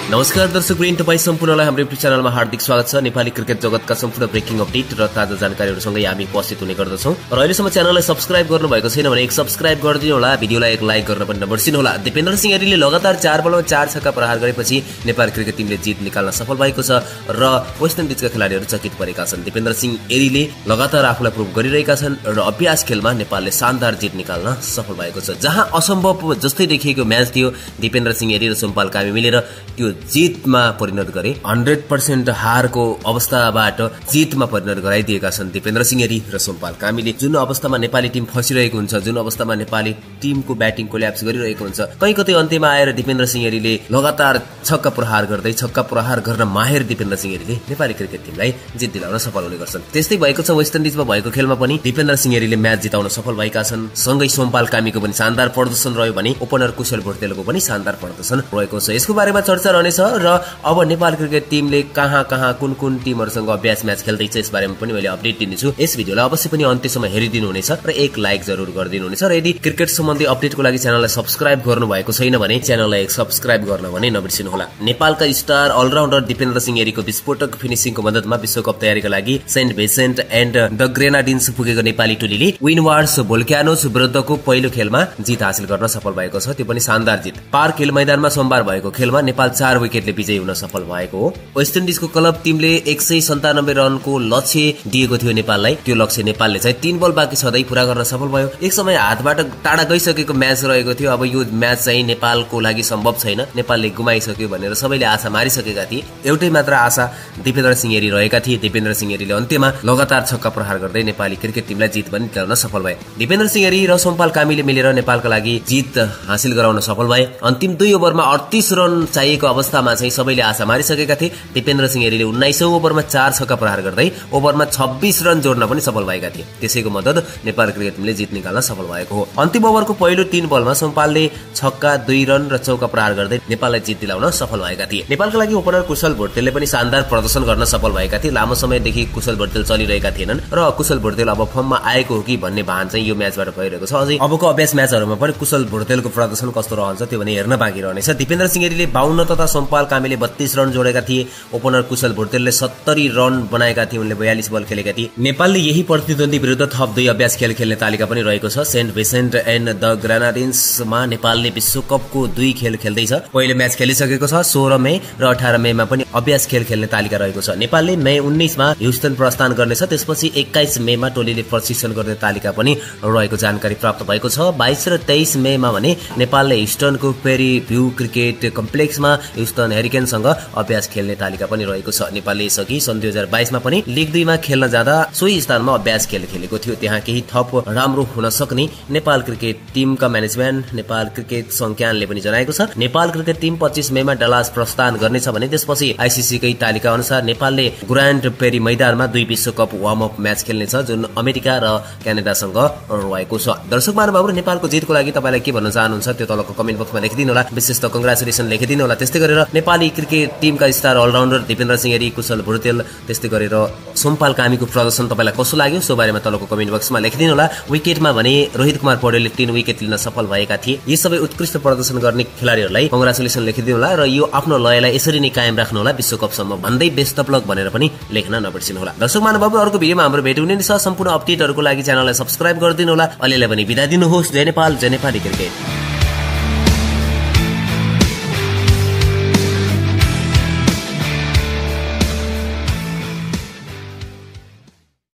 नमस्कार दर्शकवृन्द, तपाई सम्पूर्णलाई हाम्रो युट्युब च्यानलमा हार्दिक स्वागत छ। नेपाली क्रिकेट जगतका सम्पूर्ण ब्रेकिङ अपडेट र ताजा जानकारीहरूसँगै हामी उपस्थित हुने गर्दछौं। र अहिलेसम्म च्यानललाई सब्स्क्राइब गर्नुभएको छैन भने एक सब्स्क्राइब गरिदिनु होला, भिडियोलाई एक लाइक गर्न पनि नबिर्सिनु होला। दिपेन्द्र सिंह एरीले लगातार 4 बलमा 4 छक्का प्रहार गरेपछि नेपाल क्रिकेट टिमले जित निकाल्न सफल भएको छ र वेस्ट इन्डिजका खेलाडीहरू चकित परेका छन्। दिपेन्द्र सिंह एरीले लगातार आफूलाई प्रुभ गरिरहेका छन् र अभ्यास खेलमा नेपालले शानदार जित निकाल्न सफल भएको छ। जहाँ असम्भव जस्तै देखिएको म्याच थियो, दिपेन्द्र सिंह एरी र सोमपाल कामी मिलेर त्यो जितमा परिणत गरे। 100% हारको अवस्थाबाट जितमा परिणत गराइदिएका छन् दिपेन्द्र सिंह एरी र सोमपाल कामीले। जुन अवस्थामा नेपाली टिम फसिरहेको हुन्छ, जुन अवस्थामा नेपाली टिमको ब्याटिङ कोल्याप्स गरिरहेको हुन्छ, कतै अन्त्यमा आएर दिपेन्द्र सिंह एरीले लगातार छक्का प्रहार गर्न माहिर दिपेन्द्र सिंह एरीले नेपाली क्रिकेट टिमलाई जित दिलाउन सफल हुने गर्छन्। त्यस्तै भएको छ वेस्ट इन्डिजमा भएको खेलमा पनि दिपेन्द्र सिंह एरीले म्याच जिताउन सफल भएका छन्। सँगै सोमपाल कामीको पनि शानदार प्रदर्शन रह्यो भने ओपनर कुशल भुर्तेलको पनि शानदार प्रदर्शन रहेको छ। यसको बारेमा चर्चा रहनेछ र अब नेपाल क्रिकेट टिमले कहाँ कुन टिमहरुसँग अभ्यास म्याच खेल्दैछ यस बारेमा पनि मैले अपडेट दिनेछु। यस भिडियोलाई अवश्य पनि अन्त्यसम्म हेरिदिनु हुनेछ र एक लाइक जरुर गरिदिनु हुनेछ। र यदि क्रिकेट सम्बन्धी अपडेटको लागि च्यानललाई सब्स्क्राइब गर्नु भएको छैन भने च्यानललाई एक सब्स्क्राइब गर्न भने नबिर्सिनु होला। नेपालका स्टार अलराउन्डर दिपेन्द्र सिंह एरीको विस्फोटक फिनिशिङको मद्दतमा विश्वकप तयारीका लागि Saint Vincent and the Grenadines पुगेको नेपाली टोलीले विन्डवार्ड्स भोल्क्यानोस विरुद्धको पहिलो खेलमा जित हासिल गर्न सफल भएको छ। त्यो पनि शानदार जित। पार्क हिल मैदानमा सोमबार भएको खेलमा नेपाल 4 विकेटले विजयी हुन सफल भएको हो। वेस्ट इन्डिजको क्लब टिमले 197 रनको लक्ष्य दिएको थियो नेपाललाई। त्यो लक्ष्य नेपालले चाहिँ 3 बल बाँकी छँदै पूरा गर्न सफल भयो। एक समय हातबाट टाढा गइसकेको म्याच रहेको थियो। अब यो म्याच चाहिँ नेपालको लागि सम्भव छैन, नेपालले गुमाइसक्यो भनेर सबैले आशा मारिसकेका थिए। एउटै मात्र आशा दिपेन्द्र सिंह एरी रहेका थिए। दिपेन्द्र सिंह एरीले अन्त्यमा लगातार छक्का प्रहार गर्दै नेपाली क्रिकेट टिमलाई जित पनि दिलाउन सफल भए। दिपेन्द्र सिंह एरी र सोमपाल कामीले मिलेर नेपालका लागि जित हासिल गराउन सफल भए। अन्तिम 2 ओभरमा 38 रन चाहिएको अवस्थामा चाहिँ सबैले आशा मारिसकेका थिए। दिपेन्द्र सिंह एरीले 19औं ओभरमा 4 छक्का प्रहार गर्दै ओभरमा 26 रन जोड्न पनि सफल भएका थिए। त्यसैको मद्दत नेपाल क्रिकेट टिमले जित निकाल्न सफल भएको हो। अन्तिम ओभरको पहिलो 3 बलमा सोमपालले छक्का 2 रन र चौका प्रहार गर्दै नेपाललाई जित दिलाउन सफल भएका थिए। नेपालका लागि ओपनर कुशल भुर्तेलले पनि शानदार प्रदर्शन गर्न सफल भएका थिए। लामो समयदेखि कुशल भुर्तेल चलिरहेका थिएनन् र कुशल भुर्तेल अब फर्ममा आएको हो कि भन्ने भान चाहिँ यो म्याचबाट भइरहेको छ। अझै अबको अभ्यास म्याचहरुमा पनि कुशल भुर्तेलको प्रदर्शन कस्तो रहन्छ त्यो भने हेर्न बाँकी रहनेछ। दिपेन्द्र सिंह एरीले 52 तथा सोमपाल कामीले 32 रन जोडेका थिए। ओपनर कुशल भुर्तेलले 70 रन बनाएका थिए। उनले 42 बल खेलेका थिए। नेपालले यही प्रतिद्वन्दी विरुद्ध थप 2 अभ्यास खेल खेल्ने तालिका पनि रहेको छ। सेन्ट भिन्सेन्ट एन्ड द ग्रेनाडिन्समा नेपालले विश्वकपको 2 खेल खेल्दैछ। पहिलो म्याच खेलिसकेको छ। 16 मे र 18 मेमा पनि अभ्यास खेल खेल्ने तालिका रहेको छ। नेपालले मे 19 मा ह्युस्टन प्रस्थान गर्नेछ। त्यसपछि 21 मेमा टोलीले प्रशिक्षण गर्ने तालिका पनि रहेको जानकारी प्राप्त भएको छ। 22 र 23 मेमा भने नेपालले ह्युस्टनको पेरी भ्यू क्रिकेट कम्प्लेक्समा ह्युस्टन हेरिकेनसँग अभ्यास खेल्ने तालिका पनि रहेको छ। नेपालले यसअघि सन् 2022 मा पनि लिग 2 मा खेल्न जाँदा सोही स्थानमा अभ्यास खेल खेलेको थियो। त्यहाँ केही थप राम्रो हुन सक्ने नेपाल क्रिकेट टिमका म्यानेजमेन्ट नेपाल क्रिकेट संज्ञानले पनि जनाएको छ। नेपाल क्रिकेट टिम 25 मेमा डलास प्रस्थान गर्नेछ भने त्यसपछि आईसीसीकै तालिका अनुसार नेपालले ग्रान्ड पेरी मैदानमा 2 विश्वकप वार्म अप म्याच खेल्नेछ, जुन अमेरिका र क्यानाडासँग रहेको छ। दर्शक महानुभावहरु, नेपालको जितको लागि तपाईलाई के भन्न चाहनुहुन्छ त्यो तलको कमेन्ट बक्समा लेखिदिनु होला। विशेष त कंग्रेचुलेसन लेखिदिनु होला। त्यस्तै गरेर नेपाली क्रिकेट टिमका स्टार अलराउन्डर दिपेन्द्र सिंह एरी, कुशल भुर्तेल, त्यस्तै गरेर सोमपाल कामीको प्रदर्शन तपाईलाई कस्तो लाग्यो सो बारेमा तलको कमेन्ट बक्समा लेखिदिनु होला। विकेटमा भने रोहित कुमार पौडेलले 3 विकेट लिन सफल भएका थिए। यी सबै उत्कृष्ट प्रदर्शन गर्ने खेलाडीहरूलाई कंग्रेचुलेसन लेखिदिनु होला र यो आफ्नो लयलाई यसरी नै कायम राख्नु होला विश्वकपसम्म भन्दै बेस्ट अफ लक भनेर पनि लेख्न नबिर्सिनु होला। दर्शक महानुभाव, अर्को भिडियोमा हाम्रो भेट हुने छ। सम्पूर्ण अपडेटहरुको लागि च्यानललाई सब्स्क्राइब गरिदिनु होला। अहिलेलाई पनि बिदा दिनुहोस्। जय नेपाल, जय नेपाली क्रिकेट।